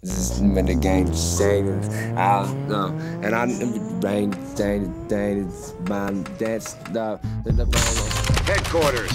This is when the game saving. I don't know. And I rain, it's my that's the Headquarters.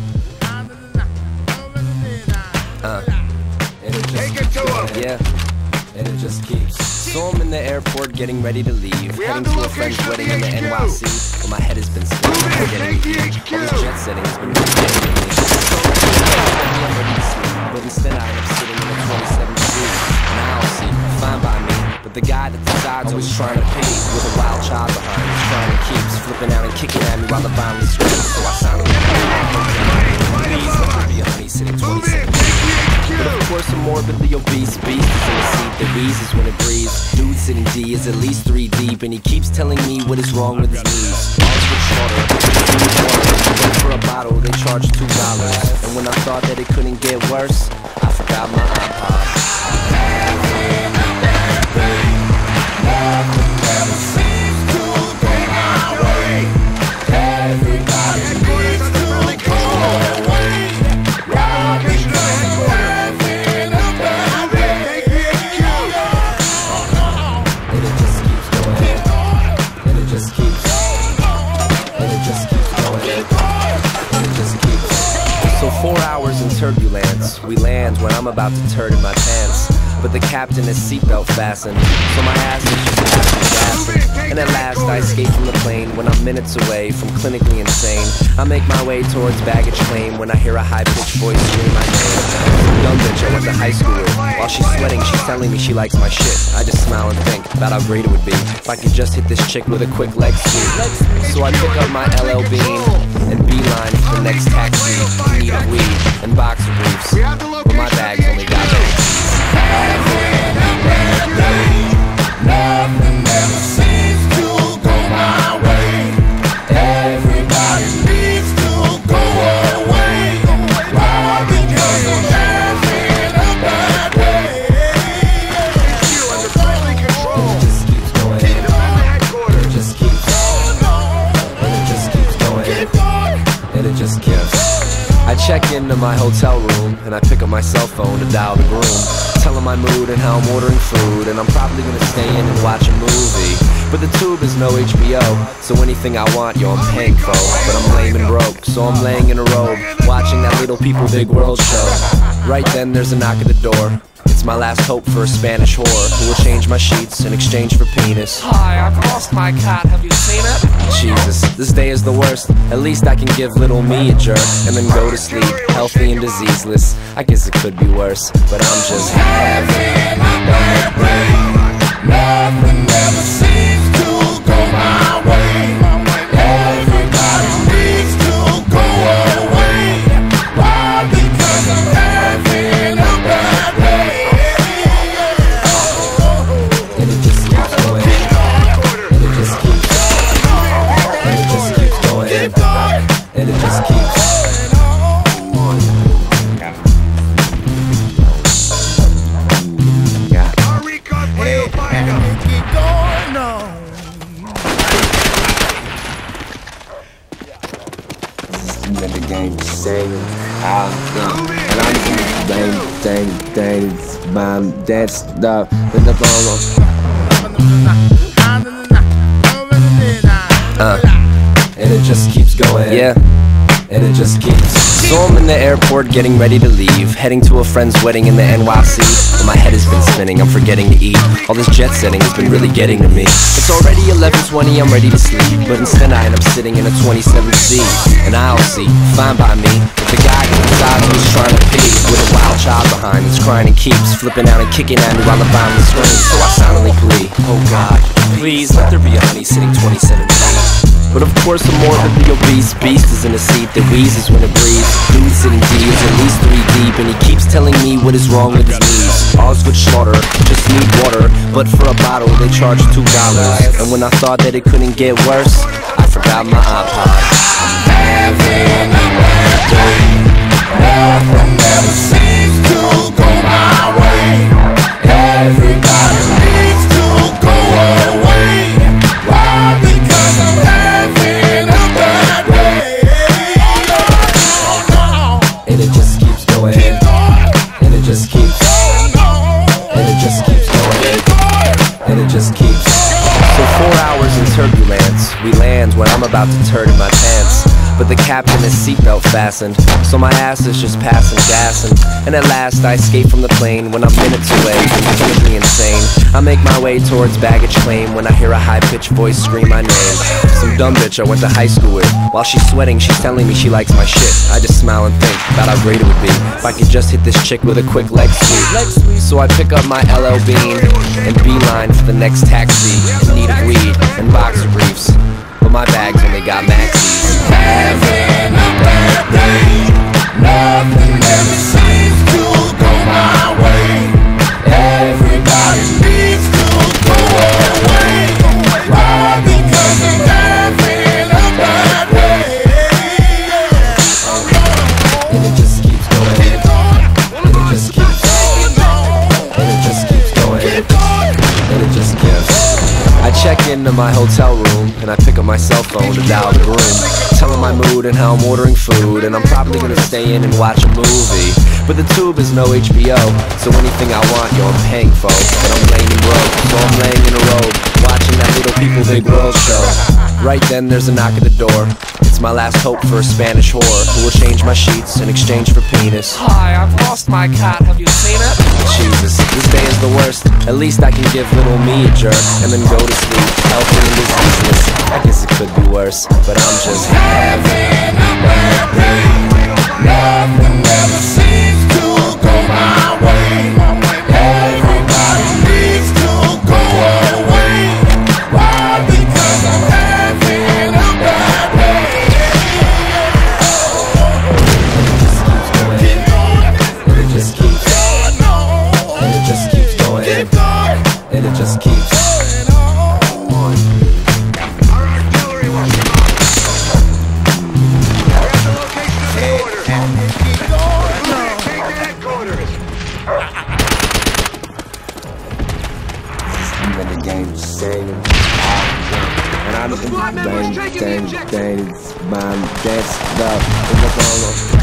And it just Take it to him. Yeah. And it just keeps. So I'm in the airport getting ready to leave, heading to a friend's wedding in the NYC. But my head has been spinning. I'm getting all this jet setting has been really getting to me. I'm ready to sleep, but instead I end up sitting in a 27C. Now I'll see, fine by me. But the guy that decides always trying to pee with a wild child behind him, trying to keeps flipping out and kicking at me while the violence screams. So I sound like please let there be a honey sitting 27. But of course a morbidly obese beast is in the seat that wheezes when it breathes. Dude sitting D is at least 3 deep, and he keeps telling me what is wrong with his knees. Ours get shorter, but for a bottle they charge $2. And when I thought that it couldn't get worse, I forgot my iPod. So 4 hours in turbulence, we land when I'm about to turd in my pants. But the captain is seatbelt fastened, so my ass is just gassing. And at last I escape from the plane when I'm minutes away from clinically insane. I make my way towards baggage claim when I hear a high-pitched voice scream my name. Young bitch I went to high school with. While she's sweating, she's telling me she likes my shit. I just smile and think about how great it would be if I could just hit this chick with a quick leg sweep. So I pick up my LL Bean and beeline for the next taxi in need of weed and boxer briefs. But my bag's only got nothing ever seems to go my way. Everybody needs to go away. Why? Because I'm having a bad day. You under friendly control. It just keeps going. Keep them in the headquarters. It just keeps. And it just keeps going. And it just keeps. I check into my hotel room and I pick up my cell phone to dial the groom. Tell him my mood and how I'm ordering food, and I'm probably gonna stay in and watch a movie. But the tube is no HBO, so anything I want, yo, I'm paying for. But I'm lame and broke, so I'm laying in a robe, watching that Little People Big World show. Right then there's a knock at the door. It's my last hope for a Spanish whore who will change my sheets in exchange for penis. Hi, I've lost my cat. Have you seen it? Jesus, this day is the worst. At least I can give little me a jerk and then go to sleep, healthy and diseaseless. I guess it could be worse, but I'm just having a bad day. Nothing ever seems to go my way. Everybody needs to go away. Why? Because I'm having a bad day. and it just keeps going. And it just keeps. And it just keeps going. And it just keeps. Our recon plane will find them. When the game saving, I don't know. And I'm it's my that stuff in the and it just keeps going. Yeah. And it just keeps. So I'm in the airport getting ready to leave, heading to a friend's wedding in the NYC. But my head has been spinning, I'm forgetting to eat. All this jet setting has been really getting to me. It's already 11:20, I'm ready to sleep, but instead I end up sitting in a 27C. And I'll see, fine by me. But the guy inside was trying to pee with a wild child behind that's crying and keeps flipping out and kicking at me while the violence screams. So I silently plea, oh God, please let there be a honey sitting 27C. But of course a morbidly obese beast is in a seat that wheezes when it breathes. Dude sitting D is at least 3 deep, and he keeps telling me what is wrong with his knees. Ours would slaughter, just need water, but for a bottle they charge $2. And when I thought that it couldn't get worse, I forgot my iPod. Having a bad day. Nothing ever seems to go my way. Everybody needs to go away. Why? Because I'm having a bad day. And it just keeps going. And it just keeps. And it just keeps. and it just keeps. So 4 hours in turbulence, we land when I'm about to turn in my pants. But the captain is seatbelt fastened, so my ass is just passing gas. And at last I escape from the plane when I'm minutes away from completely insane. I make my way towards baggage claim when I hear a high-pitched voice scream my name. Some dumb bitch I went to high school with. While she's sweating, she's telling me she likes my shit. I just smile and think about how great it would be if I could just hit this chick with a quick leg sweep. So I pick up my LL Bean and beeline for the next taxi in need of weed and boxer briefs. But my bags only got maxis. Having a bad day, nothing ever seems to go my way. Everybody needs to go away. Why? Because I'm having a bad day. And it just keeps going. And it just keeps. And it just keeps going. And it just keeps. I check into my hotel room and I pick up my cell phone to dial the room, telling my mood and how I'm ordering food, and I'm probably gonna stay in and watch a movie. But the tube is no HBO, so anything I want, yo, I'm paying for. And I'm laying in road, so I'm laying in a robe, watching that Little People Big World show. Right then there's a knock at the door. It's my last hope for a Spanish whore who will change my sheets in exchange for penis. Hi, I've lost my cat. Have you seen it? Jesus, this day is the worst. At least I can give little me a jerk and then go to sleep, healthy and diseaseless. I guess it could be worse, but I'm just having a bad day. Nothing ever seems to go my way. Everybody needs to go away. Why? Because I'm having a bad day. And it just keeps. And it just keeps going. And it just keeps. Our artillery will come up. We're at the location of the order. Take to headquarters. When the game's saying, and I'm The squad member is taking the objective. that's the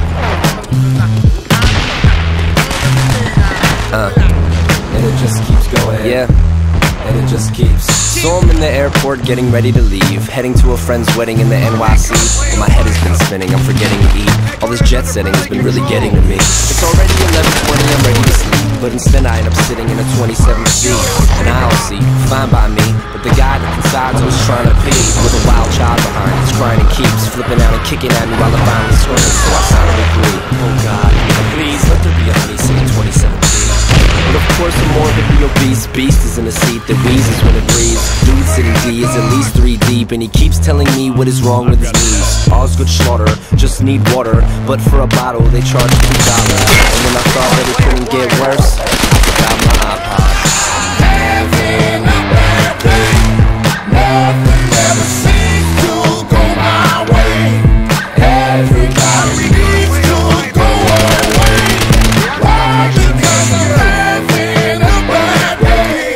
and it just keeps going. Yeah. And it just keeps. So I'm in the airport getting ready to leave, heading to a friend's wedding in the NYC. But my head has been spinning, I'm forgetting to eat. All this jet setting has been really getting to me. It's already 11:20, I'm ready to sleep, but instead I end up sitting in a 27 seat. And I'll see, fine by me, but the guy that decides who's trying to pee with a wild child behind, it's crying and keeps flipping out and kicking at me while I'm finally screaming. So I silently agree. Oh God, please let there be a honey sitting 27 seat. But of course a morbidly obese beast is in a seat that wheezes when it breathes. Dude sitting D is at least 3 deep, and he keeps telling me what is wrong with his knees. All's good slaughter, just need water, but for a bottle they charge $2. And when I thought that it couldn't get worse, I forgot my iPod. Having a bad day. Nothing ever seems to go my way. Everybody needs to go away. Why? Because I'm having a bad day.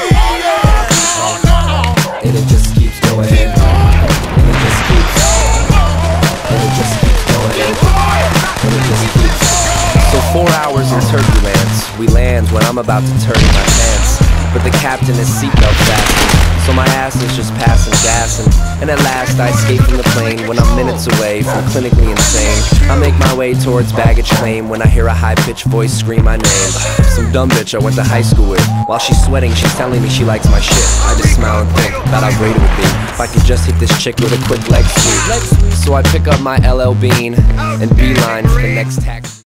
And it just keeps going. And it just keeps. And it just keeps going. And it just keeps. So 4 hours in turbulence, we land when I'm about to turn in my pants. But the captain is seatbelt fastened, so my ass is just passing gas. And at last I escape from the plane when I'm minutes away from clinically insane. I make my way towards baggage claim when I hear a high-pitched voice scream my name. Some dumb bitch I went to high school with. While she's sweating, she's telling me she likes my shit. I just smile and think about how great it would be if I could just hit this chick with a quick leg sweep. So I pick up my LL Bean and beeline for the next taxi.